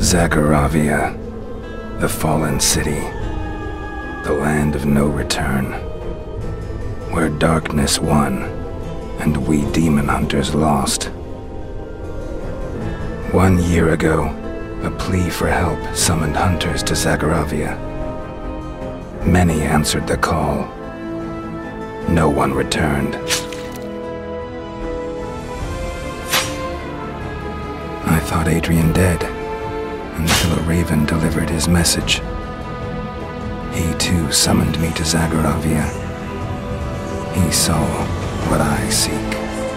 Zagoravia, the fallen city, the land of no return, where darkness won and we demon hunters lost. 1 year ago, a plea for help summoned hunters to Zagoravia. Many answered the call. No one returned. I thought Adrian dead, until a raven delivered his message. He too summoned me to Zagoravia. He saw what I seek.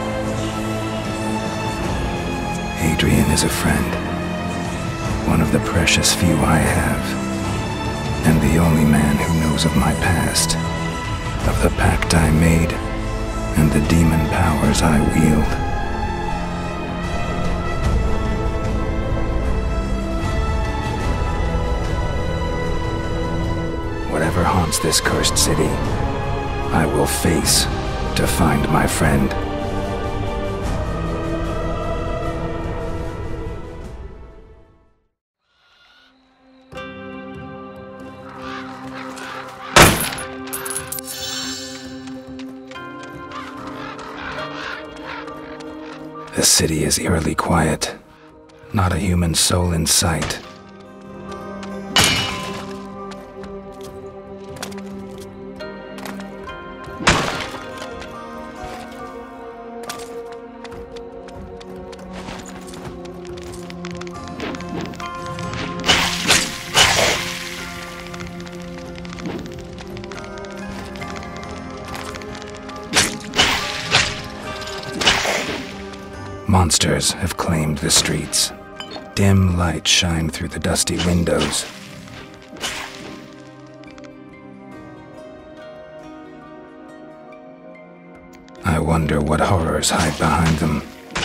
Adrian is a friend, one of the precious few I have, and the only man who knows of my past, of the pact I made, and the demon powers I wield. Whatever haunts this cursed city, I will face to find my friend. The city is eerily quiet. Not a human soul in sight. Monsters have claimed the streets. Dim lights shine through the dusty windows. I wonder what horrors hide behind them.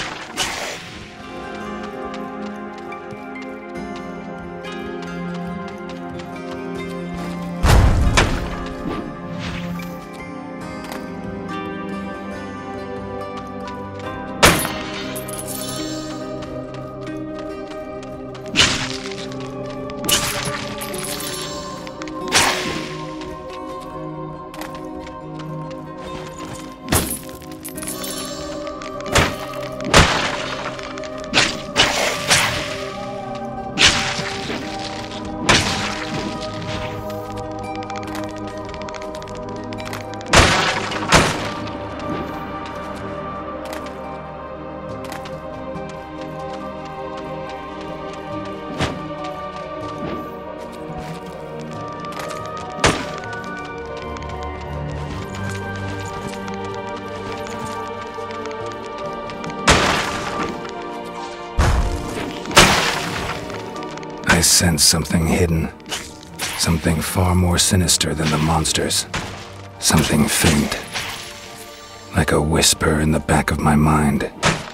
I sense something hidden. Something far more sinister than the monsters. Something faint. Like a whisper in the back of my mind.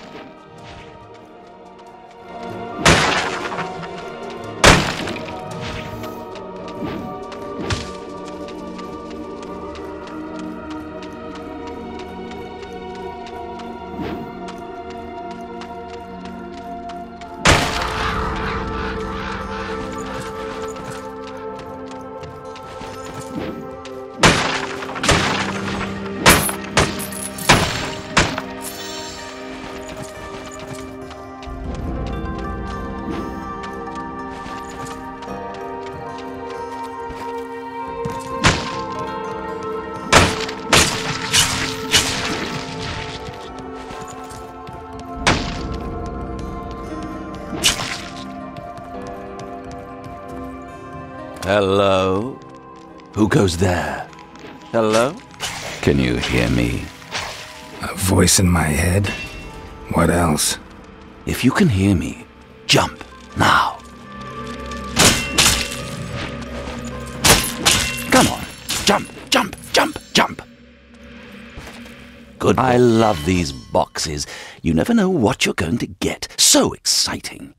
Hello? Who goes there? Hello? Can you hear me? A voice in my head? What else? If you can hear me, jump now. Come on, jump, jump, jump, jump. Good. I love these boxes. You never know what you're going to get. So exciting.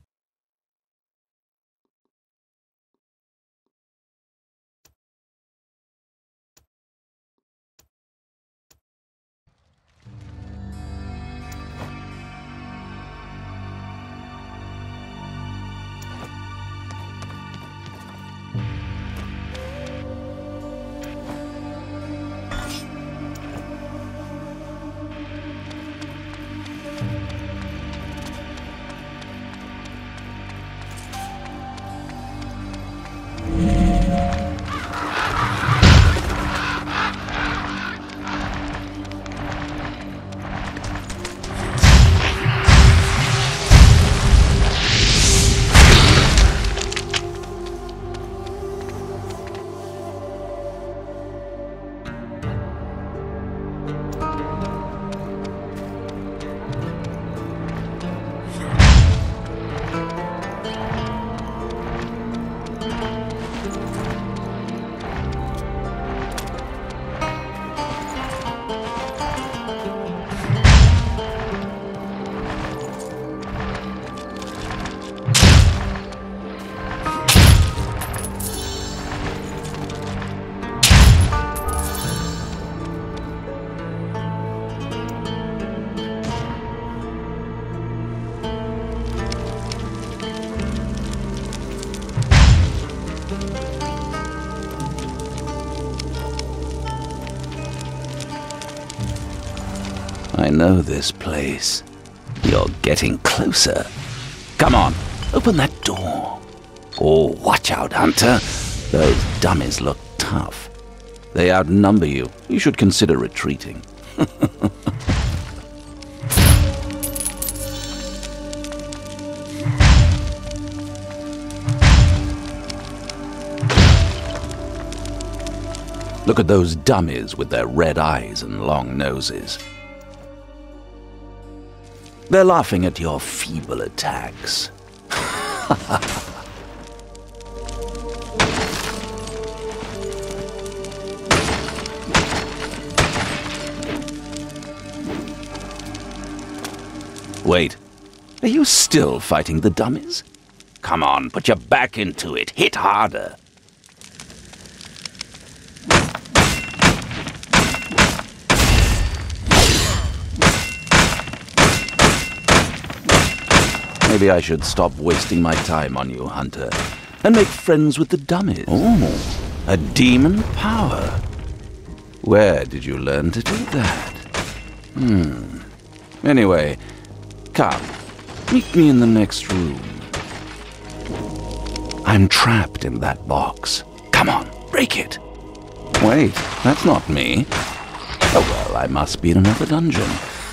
know this place. You're getting closer. Come on, open that door. Oh, watch out, Hunter. Those dummies look tough. They outnumber you. You should consider retreating. Look at those dummies with their red eyes and long noses. They're laughing at your feeble attacks. Wait, are you still fighting the dummies? Come on, put your back into it. Hit harder. Maybe I should stop wasting my time on you, Hunter, and make friends with the dummies. Oh, a demon power. Where did you learn to do that? Anyway, come, meet me in the next room. I'm trapped in that box. Come on, break it. Wait, that's not me. Oh well, I must be in another dungeon.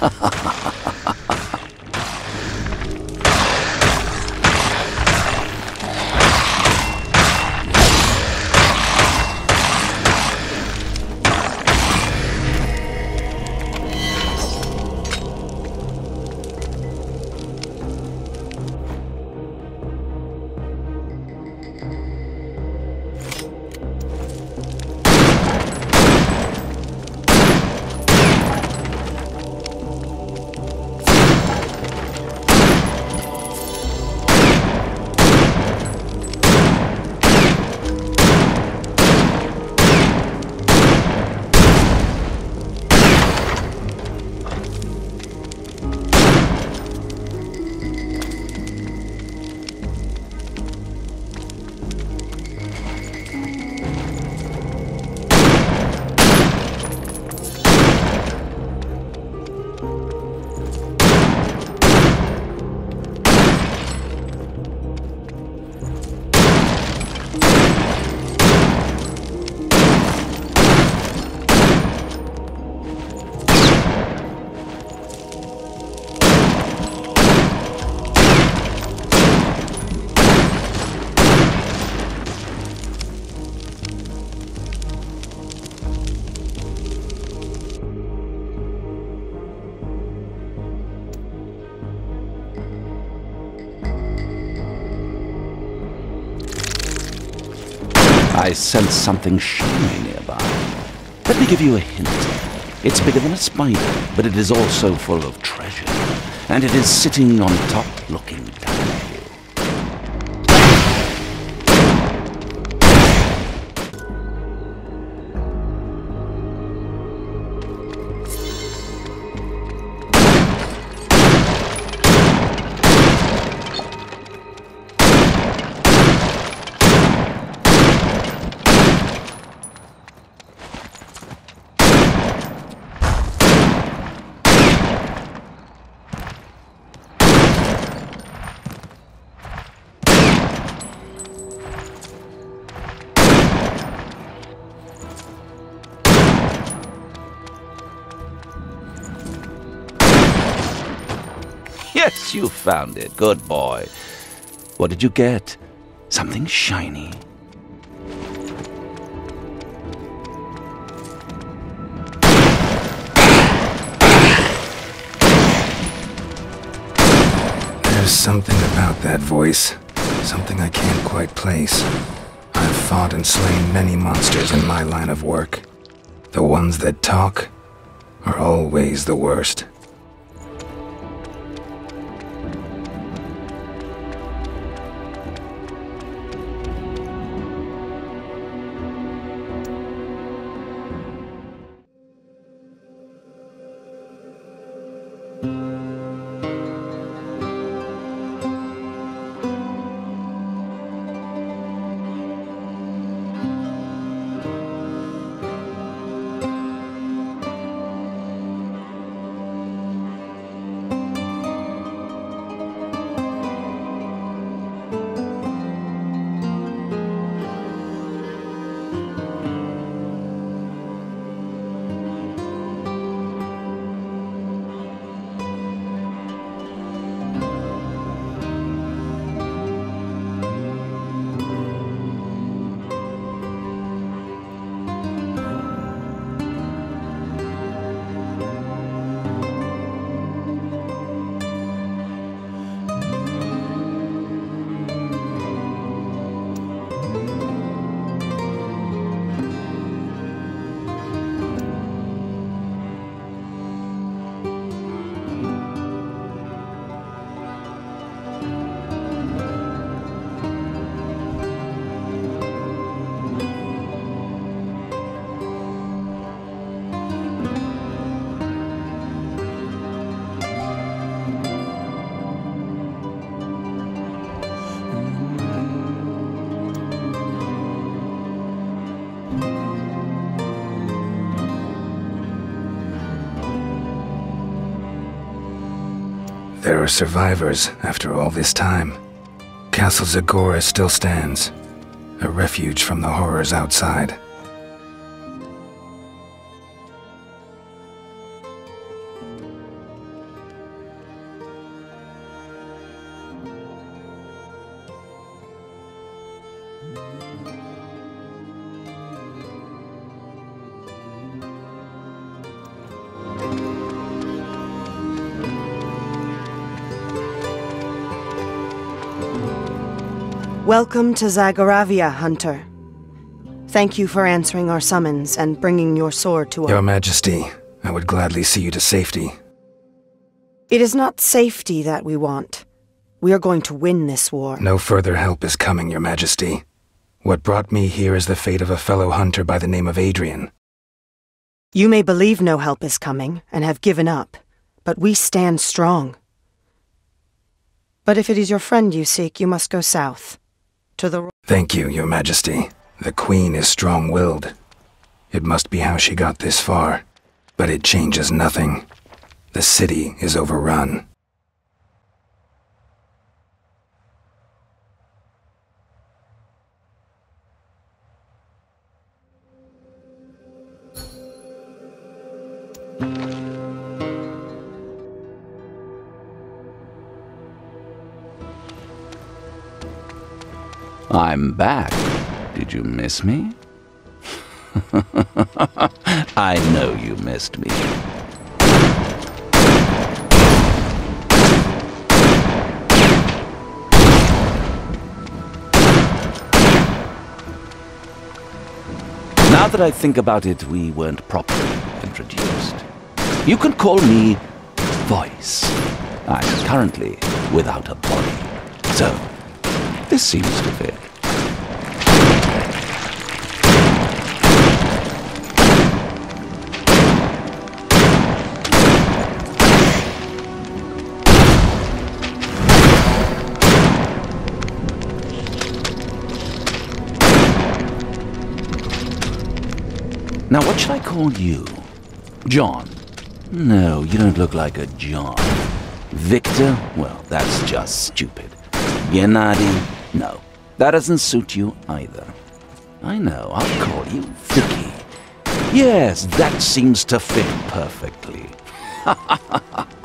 I sense something shiny nearby. Let me give you a hint. It's bigger than a spider, but it is also full of treasure. And it is sitting on top looking down at you. Yes, you found it. Good boy. What did you get? Something shiny. There's something about that voice. Something I can't quite place. I've fought and slain many monsters in my line of work. The ones that talk are always the worst. there are survivors after all this time. Castle Zagora still stands, a refuge from the horrors outside. Welcome to Zagoravia, Hunter. Thank you for answering our summons and bringing your sword to us. Your Majesty, I would gladly see you to safety. It is not safety that we want. We are going to win this war. No further help is coming, Your Majesty. What brought me here is the fate of a fellow hunter by the name of Adrian. You may believe no help is coming and have given up, but we stand strong. But if it is your friend you seek, you must go south. Thank you, Your Majesty. The Queen is strong-willed. It must be how she got this far. But it changes nothing. The city is overrun. I'm back. Did you miss me? I know you missed me. Now that I think about it, we weren't properly introduced. You can call me Voice. I'm currently without a body, so this seems to fit. Now, what should I call you? John? No, you don't look like a John. Victor? Well, that's just stupid. Gennady? No, that doesn't suit you either. I know, I'll call you Vicky. Yes, that seems to fit perfectly.